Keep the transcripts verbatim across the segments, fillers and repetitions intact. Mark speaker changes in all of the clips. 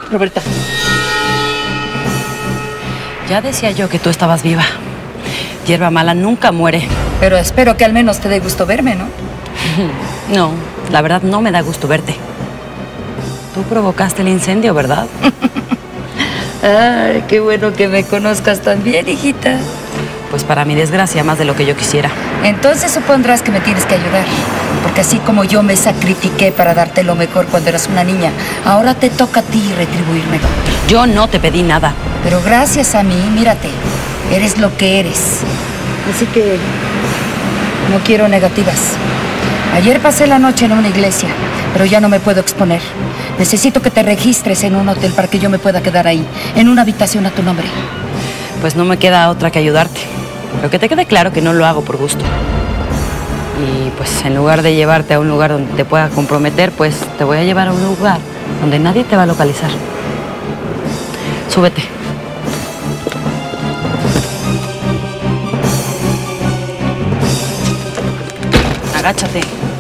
Speaker 1: Roberta. Ya decía yo que tú estabas viva. Hierba mala nunca muere.
Speaker 2: Pero espero que al menos te dé gusto verme, ¿no?
Speaker 1: No, la verdad no me da gusto verte. Tú provocaste el incendio, ¿verdad?
Speaker 2: Ay, qué bueno que me conozcas tan bien, hijita.
Speaker 1: Pues para mi desgracia, más de lo que yo quisiera.
Speaker 2: Entonces supondrás que me tienes que ayudar. Porque así como yo me sacrifiqué para darte lo mejor cuando eras una niña, ahora te toca a ti retribuírmelo.
Speaker 1: Yo no te pedí nada.
Speaker 2: Pero gracias a mí, mírate, eres lo que eres. Así que no quiero negativas. Ayer pasé la noche en una iglesia, pero ya no me puedo exponer. Necesito que te registres en un hotel para que yo me pueda quedar ahí, en una habitación a tu nombre.
Speaker 1: Pues no me queda otra que ayudarte. Pero que te quede claro que no lo hago por gusto. Y pues en lugar de llevarte a un lugar donde te pueda comprometer, pues te voy a llevar a un lugar donde nadie te va a localizar. Súbete. Agáchate.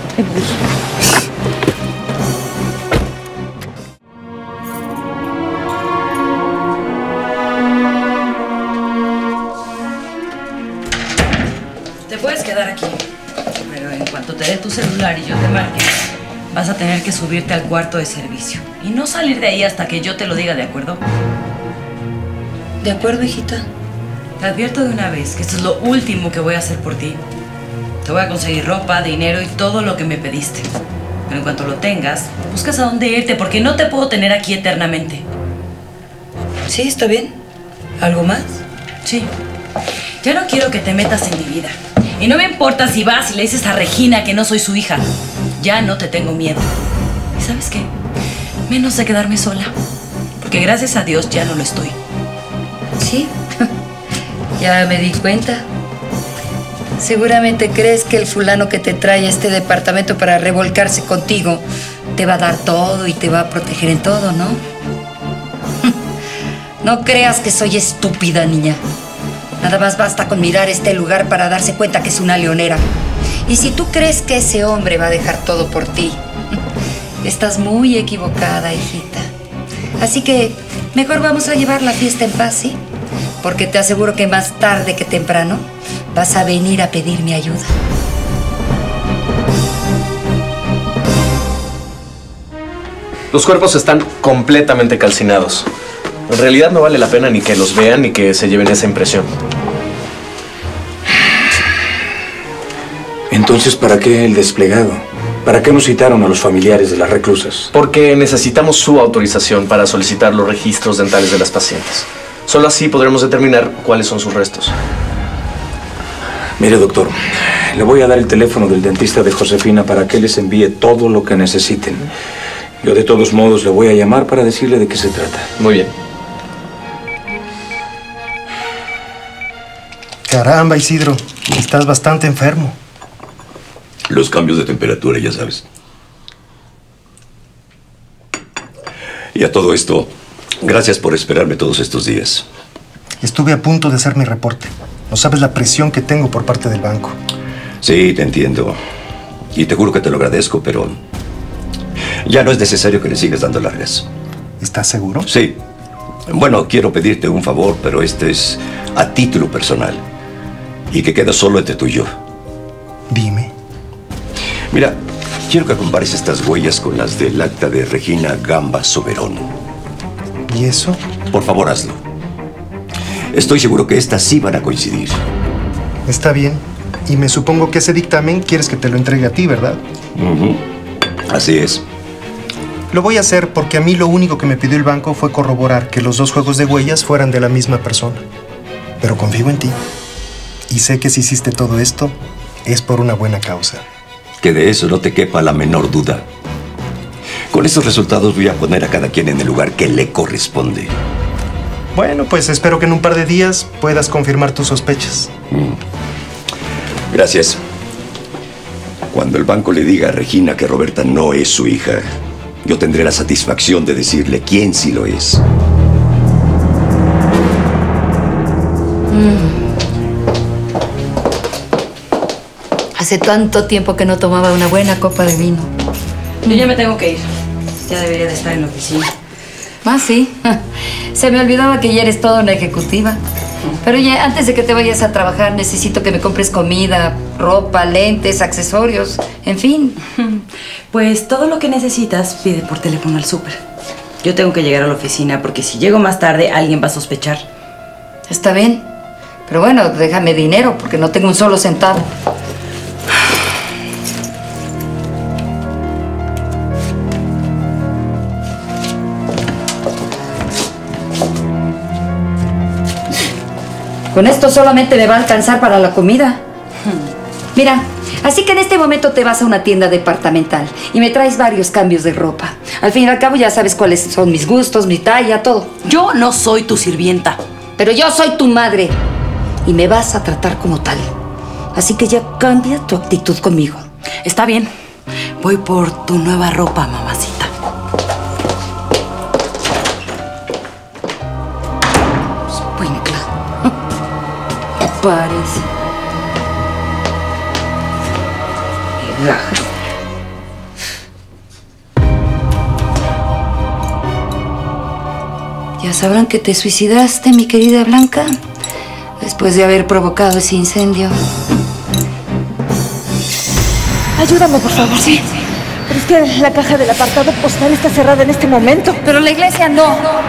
Speaker 1: Te puedes quedar aquí, pero en cuanto te dé tu celular y yo te marque, vas a tener que subirte al cuarto de servicio y no salir de ahí hasta que yo te lo diga, ¿de acuerdo?
Speaker 2: ¿De acuerdo, hijita?
Speaker 1: Te advierto de una vez que esto es lo último que voy a hacer por ti. Te voy a conseguir ropa, dinero y todo lo que me pediste. Pero en cuanto lo tengas, buscas a dónde irte porque no te puedo tener aquí eternamente.
Speaker 2: Sí, está bien. ¿Algo más?
Speaker 1: Sí. Ya no quiero que te metas en mi vida. Y no me importa si vas y le dices a Regina que no soy su hija. Ya no te tengo miedo. ¿Y sabes qué? Menos de quedarme sola. Porque gracias a Dios ya no lo estoy.
Speaker 2: Sí, ya me di cuenta. Seguramente crees que el fulano que te trae a este departamento para revolcarse contigo te va a dar todo y te va a proteger en todo, ¿no? No creas que soy estúpida, niña. Nada más basta con mirar este lugar para darse cuenta que es una leonera. Y si tú crees que ese hombre va a dejar todo por ti, estás muy equivocada, hijita. Así que mejor vamos a llevar la fiesta en paz, ¿sí? Porque te aseguro que más tarde que temprano vas a venir a pedir mi ayuda.
Speaker 3: Los cuerpos están completamente calcinados. En realidad no vale la pena ni que los vean ni que se lleven esa impresión.
Speaker 4: Entonces, ¿para qué el desplegado? ¿Para qué nos citaron a los familiares de las reclusas?
Speaker 3: Porque necesitamos su autorización para solicitar los registros dentales de las pacientes. Solo así podremos determinar cuáles son sus restos.
Speaker 4: Mire, doctor, le voy a dar el teléfono del dentista de Josefina para que les envíe todo lo que necesiten. Yo de todos modos le voy a llamar para decirle de qué se trata.
Speaker 3: Muy bien.
Speaker 5: Caramba, Isidro, estás bastante enfermo.
Speaker 6: Los cambios de temperatura, ya sabes. Y a todo esto, gracias por esperarme todos estos días.
Speaker 5: Estuve a punto de hacer mi reporte. No sabes la presión que tengo por parte del banco.
Speaker 6: Sí, te entiendo. Y te juro que te lo agradezco, pero ya no es necesario que le sigas dando largas.
Speaker 5: ¿Estás seguro?
Speaker 6: Sí. Bueno, quiero pedirte un favor, pero este es a título personal. Y que queda solo entre tú y yo.
Speaker 5: Dime.
Speaker 6: Mira, quiero que compares estas huellas con las del acta de Regina Gamba Soberón.
Speaker 5: ¿Y eso?
Speaker 6: Por favor, hazlo. Estoy seguro que estas sí van a coincidir.
Speaker 5: Está bien. Y me supongo que ese dictamen quieres que te lo entregue a ti, ¿verdad?
Speaker 6: Uh-huh. Así es.
Speaker 5: Lo voy a hacer porque a mí lo único que me pidió el banco fue corroborar que los dos juegos de huellas fueran de la misma persona. Pero confío en ti. Y sé que si hiciste todo esto, es por una buena causa.
Speaker 6: Que de eso no te quepa la menor duda. Con estos resultados voy a poner a cada quien en el lugar que le corresponde.
Speaker 5: Bueno, pues espero que en un par de días puedas confirmar tus sospechas.
Speaker 6: Mm. Gracias. Cuando el banco le diga a Regina que Roberta no es su hija, yo tendré la satisfacción de decirle quién sí lo es.
Speaker 2: Mm. Hace tanto tiempo que no tomaba una buena copa de vino.
Speaker 1: Yo ya me tengo que ir. Ya debería de estar en la oficina.
Speaker 2: Ah, sí. Se me olvidaba que ya eres toda una ejecutiva. Pero oye, antes de que te vayas a trabajar, necesito que me compres comida, ropa, lentes, accesorios, en fin.
Speaker 1: Pues todo lo que necesitas, pide por teléfono al súper. Yo tengo que llegar a la oficina porque si llego más tarde, alguien va a sospechar.
Speaker 2: Está bien. Pero bueno, déjame dinero porque no tengo un solo centavo. Con esto solamente me va a alcanzar para la comida. Mira, así que en este momento te vas a una tienda departamental y me traes varios cambios de ropa. Al fin y al cabo ya sabes cuáles son mis gustos, mi talla, todo.
Speaker 1: Yo no soy tu sirvienta.
Speaker 2: Pero yo soy tu madre y me vas a tratar como tal. Así que ya cambia tu actitud conmigo.
Speaker 1: Está bien. Voy por tu nueva ropa, mamacita.
Speaker 2: Parece. Ya sabrán que te suicidaste, mi querida Blanca, después de haber provocado ese incendio.
Speaker 7: Ayúdame, por favor, sí. Pero es que la caja del apartado postal está cerrada en este momento.
Speaker 2: Pero la iglesia no.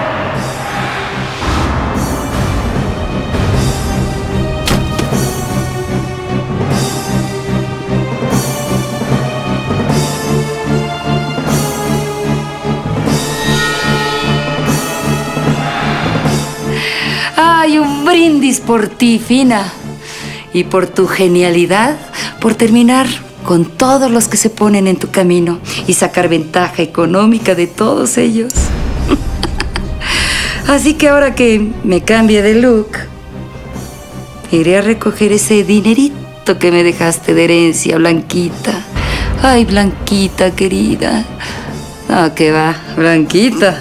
Speaker 2: Ay, un brindis por ti, Fina. Y por tu genialidad, por terminar con todos los que se ponen en tu camino y sacar ventaja económica de todos ellos. Así que ahora que me cambie de look, iré a recoger ese dinerito que me dejaste de herencia, Blanquita. Ay, Blanquita, querida. No, que va, Blanquita.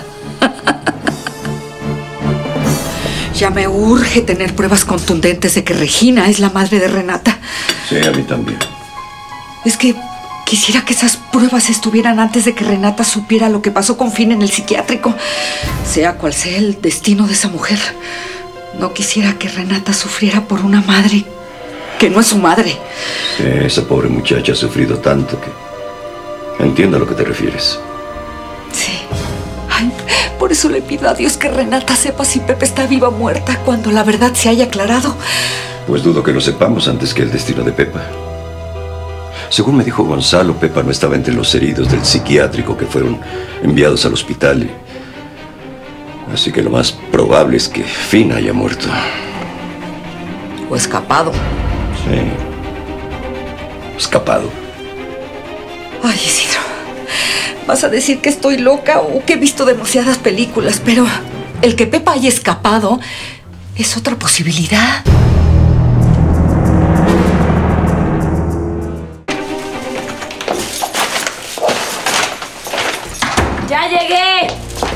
Speaker 8: Ya me urge tener pruebas contundentes de que Regina es la madre de Renata.
Speaker 6: Sí, a mí también.
Speaker 8: Es que quisiera que esas pruebas estuvieran antes de que Renata supiera lo que pasó con Fina en el psiquiátrico. Sea cual sea el destino de esa mujer. No quisiera que Renata sufriera por una madre que no es su madre.
Speaker 6: Sí, esa pobre muchacha ha sufrido tanto que... Entiendo a lo que te refieres.
Speaker 8: Sí. Ay, por eso le pido a Dios que Renata sepa si Pepe está viva o muerta cuando la verdad se haya aclarado.
Speaker 6: Pues dudo que lo sepamos antes que el destino de Pepa. Según me dijo Gonzalo, Pepa no estaba entre los heridos del psiquiátrico que fueron enviados al hospital. Así que lo más probable es que Fina haya muerto.
Speaker 8: O escapado.
Speaker 6: Sí. Escapado.
Speaker 8: Ay, Isidro. Vas a decir que estoy loca o que he visto demasiadas películas, pero el que Pepa haya escapado es otra posibilidad.
Speaker 1: ¡Ya llegué!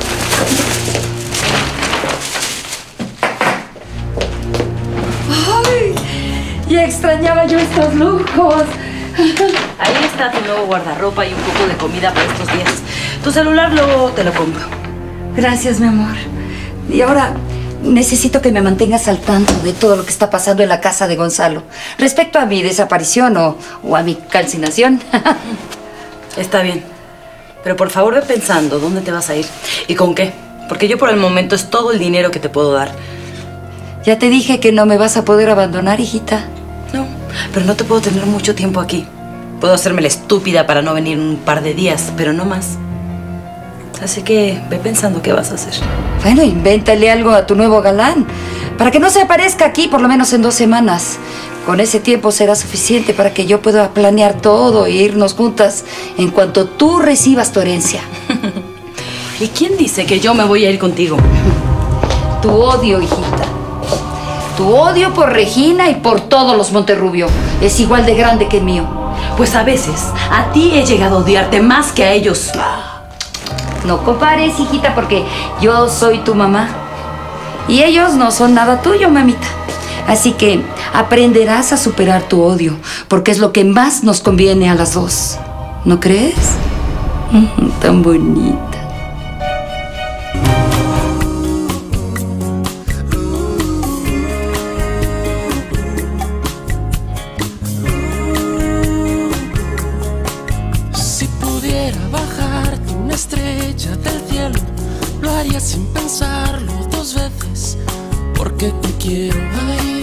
Speaker 2: ¡Ay! Ya extrañaba yo estos lujos.
Speaker 1: Ahí está tu nuevo guardarropa y un poco de comida para estos días. Tu celular luego te lo compro.
Speaker 2: Gracias, mi amor. Y ahora necesito que me mantengas al tanto de todo lo que está pasando en la casa de Gonzalo. Respecto a mi desaparición o, o a mi calcinación.
Speaker 1: Está bien. Pero por favor ve pensando dónde te vas a ir y con qué. Porque yo por el momento es todo el dinero que te puedo dar.
Speaker 2: Ya te dije que no me vas a poder abandonar, hijita.
Speaker 1: No, pero no te puedo tener mucho tiempo aquí. Puedo hacerme la estúpida para no venir un par de días, pero no más. Así que ve pensando qué vas a hacer.
Speaker 2: Bueno, invéntale algo a tu nuevo galán, para que no se aparezca aquí por lo menos en dos semanas. Con ese tiempo será suficiente para que yo pueda planear todo e irnos juntas en cuanto tú recibas tu herencia.
Speaker 1: ¿Y quién dice que yo me voy a ir contigo?
Speaker 2: Tu odio, hijita. Tu odio por Regina y por todos los Monterrubio es igual de grande que el mío.
Speaker 1: Pues a veces a ti he llegado a odiarte más que a ellos.
Speaker 2: No compares, hijita, porque yo soy tu mamá. Y ellos no son nada tuyo, mamita. Así que aprenderás a superar tu odio, porque es lo que más nos conviene a las dos. ¿No crees? Tan bonita.
Speaker 9: gracia del cielo. Lo haría sin pensarlo dos veces, porque te quiero. Ay,